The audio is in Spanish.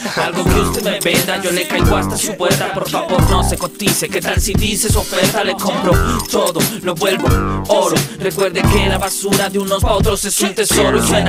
algo que usted me venda, yo le caigo hasta su puerta. Por favor no se cotice, ¿qué tal si dice su oferta? Le compro todo, lo vuelvo oro. Recuerde que la basura de unos pa' otros es un tesoro. Y suena